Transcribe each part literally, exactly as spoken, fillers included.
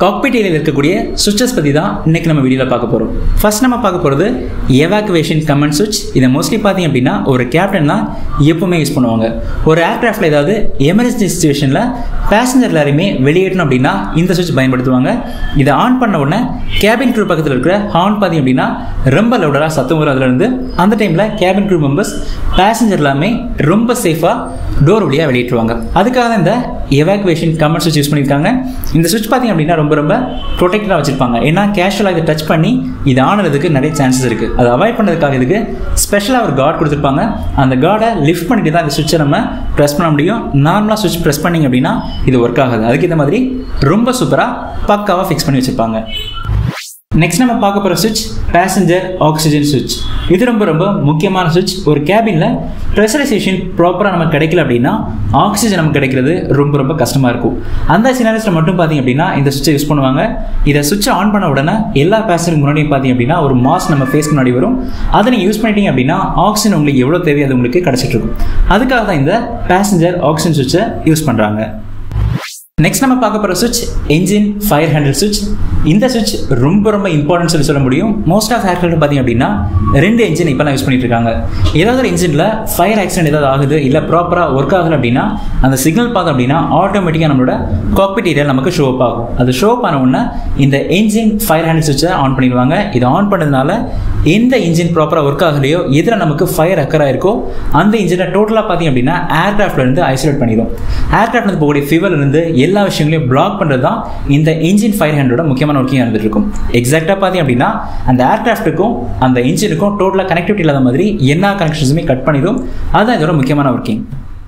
Cockpit area இருக்கக்கூடிய switches பத்தி தான் இன்னைக்கு நம்ம வீடியோல பார்க்க போறோம். ஃபர்ஸ்ட் நம்ம பார்க்க போறது evacuation command switch. இத மோஸ்ட்லி பாத்தீங்க அப்படினா ஒரு கேப்டன் தான் எப்பவுமே யூஸ் பண்ணுவாங்க. ஒரு ஏர்கிராஃப்ட்ல ஏதாவது எமர்ஜென்சி சிச்சுவேஷன்ல பேசஞ்சர் எல்லாரையுமே வெளியேற்றணும் அப்படினா இந்த switch பயன்படுத்துவாங்க. இத ஆன் பண்ண உடனே கேபின் crew பக்கத்துல இருக்கிற ஹார்ன் பாத்தீங்க அப்படினா ரொம்ப லவுடரா சத்தம் வரும். அதுல இருந்து அந்த டைம்ல கேபின் crew members பேசஞ்சர் எல்லாமே ரொம்ப சேஃபா டோர் வழியா வெளியேற்றுவாங்க. அதுக்காக தான் இந்த evacuation command switch யூஸ் பண்ணிருக்காங்க. இந்த switch பாத்தீங்க அப்படினா ரொம்ப ரொம்ப ப்ரொடெக்டடா வச்சிருப்பாங்க. ஏன்னா கேஷுவலா இதை டச் பண்ணி இது ஆன் ஆனதுக்கு நிறைய சான்சஸ் இருக்கு. அதை அவாய்ட் பண்ணதுக்காக இதுக்கு ஸ்பெஷலா ஒரு கார்டு கொடுத்திருப்பாங்க. அந்த கார்டை லிஃப்ட் பண்ணிட்டு தான் இந்த சுவிட்சை நம்ம பிரஸ் பண்ண முடியும். நார்மலா சுவிட்ச் பிரஸ் பண்ணீங்க அப்படின்னா இது ஒர்க் ஆகாது. அதுக்கு இந்த மாதிரி ரொம்ப சூப்பரா பக்காவா ஃபிக்ஸ் பண்ணி வச்சிருப்பாங்க. நெக்ஸ்ட் நம்ம பார்க்க போகிற சுவிட்ச் பேசஞ்சர் ஆக்சிஜன் சுவிட்ச். இது ரொம்ப ரொம்ப முக்கியமான சுவிட்ச். ஒரு கேபினில் ப்ரெஷரைசேஷன் ப்ராப்பராக நமக்கு கிடைக்கல அப்படின்னா ஆக்சிஜன் நமக்கு கிடைக்கிறது ரொம்ப ரொம்ப கஷ்டமாக இருக்கும். அந்த சினாரியோஸில் மட்டும் பார்த்தீங்க அப்படின்னா இந்த சுவிட்சை யூஸ் பண்ணுவாங்க. இதை சுவிட்சை ஆன் பண்ண உடனே எல்லா பேசஞ்சருக்கு முன்னாடியும் பார்த்தீங்க அப்படின்னா ஒரு மாஸ்க் நம்ம ஃபேஸ் முன்னாடி வரும். அதை நீங்கள் யூஸ் பண்ணிட்டீங்க அப்படின்னா ஆக்சிஜன் உங்களுக்கு எவ்வளோ தேவையோ அது உங்களுக்கு கிடைச்சிட்டு இருக்கும். அதுக்காக தான் இந்த பேசஞ்சர் ஆக்சிஜன் சுவிட்சை யூஸ் பண்ணுறாங்க. நெக்ஸ்ட் நம்ம பார்க்க போகிற சுவிட்ச் என்ஜின் ஃபயர் ஹேண்டில் சுவிட்ச். இந்த சுவிட்ச் ரொம்ப ரொம்ப இம்பார்ட்டன்ட் சொல்லி சொல்ல முடியும். மோஸ்ட் ஆஃப் ஏர்கிராஃப்ட் பார்த்தீங்க அப்படின்னா ரெண்டு என்ஜின் இப்போலாம் யூஸ் பண்ணிட்டு இருக்காங்க. ஏதாவது ஒரு என்ஜினில் ஃபயர் ஆக்சிடென்ட் ஏதாவது ஆகுது இல்லை ப்ராப்பராக ஒர்க் ஆகலை அப்படின்னா அந்த சிக்னல் பார்த்தோம் அப்படின்னா ஆட்டோமேட்டிக்காக நம்மளோட காக்பிட் ஏரியா நமக்கு ஷோ அப் ஆகும். அது ஷோ அப் ஆன உடனே இந்த என்ஜின் ஃபயர் ஹேண்டில் சுவிட்சை ஆன் பண்ணிடுவாங்க. இதை ஆன் பண்ணதுனால எந்த இன்ஜின் ப்ராப்பராக ஒர்க் ஆகலையோ எதில் நமக்கு ஃபயர் அக்கர் ஆயிருக்கோ அந்த இன்ஜினை டோட்டலாக பார்த்தீங்க அப்படின்னா ஏர்கிராஃப்ட்ல இருந்து ஐசோலேட் பண்ணிடும். ஏர்கிராஃப்ட் வந்து போகக்கூடிய ஃபியூவல் இருந்து எல்லா விஷயங்களையும் பிளாக் பண்ணுறது தான் இந்த என்ஜின் ஃபயர் ஹேண்டோட முக்கியமான ஒர்க்கிங் இருந்துட்டு இருக்கும். எக்ஸாக்டாக பார்த்தீங்க அப்படின்னா அந்த ஏர்கிராஃப்ட்டுக்கும் அந்த இன்ஜினுக்கும் டோட்டலாக கனெக்டிவிட்டி இல்லாத மாதிரி எல்லா கனெக்ஷன்ஸுமே கட் பண்ணிடும். அதுதான் இதோட முக்கியமான ஒர்க்கிங்.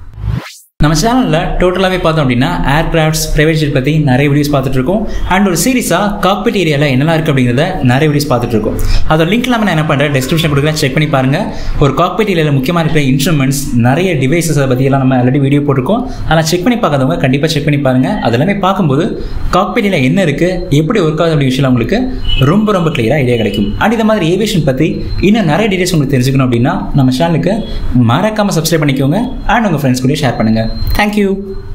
நம்ம சேனலில் டோட்டலாகவே பார்த்தோம் அப்படின்னா ஏர்கிராஃப்ட்ஸ் பிரைவேட் ஜெட் பற்றி நிறைய வீடியோஸ் பார்த்துட்டு இருக்கோம். அண்ட் ஒரு சீரிஸாக காக்பிட் ஏரியாவில் என்னெல்லாம் இருக்குது அப்படிங்கிறத நிறைய வீடியோஸ் பார்த்துட்டு இருக்கோம். அதோட லிங்க் இல்லாமல் நான் என்ன பண்ணுறேன் டிஸ்கிரிப்ஷன் கொடுக்குறேன், செக் பண்ணி பாருங்கள். ஒரு காக்பிட் ஏரியாவில் முக்கியமாக இருக்கிற இன்ஸ்ட்ருமெண்ட்ஸ் நிறைய டிவைசஸ் அதை பற்றி எல்லாம் நம்ம ஆல்ரெடி வீடியோ போட்டிருக்கோம். அதெல்லாம் செக் பண்ணி பார்க்காதவங்க கண்டிப்பாக செக் பண்ணி பாருங்கள். அதெல்லாமே பார்க்கும்போது காக்பிட் ஏரியா என்ன இருக்குது, எப்படி ஒர்க் ஆகுது அப்படி விஷயம் உங்களுக்கு ரொம்ப ரொம்ப கிளியராக ஐடியா கிடைக்கும். அண்ட் இந்த மாதிரி ஏவியேஷன் பற்றி இன்னும் நிறைய டீடைல்ஸ் உங்களுக்கு தெரிஞ்சுக்கணும் அப்படின்னா நம்ம சேனலுக்கு மறக்காமல் சப்ஸ்கிரைப் பண்ணிக்கோங்க. அண்ட் உங்கள் ஃப்ரெண்ட்ஸ் கூட ஷேர் பண்ணுங்கள். Thank you.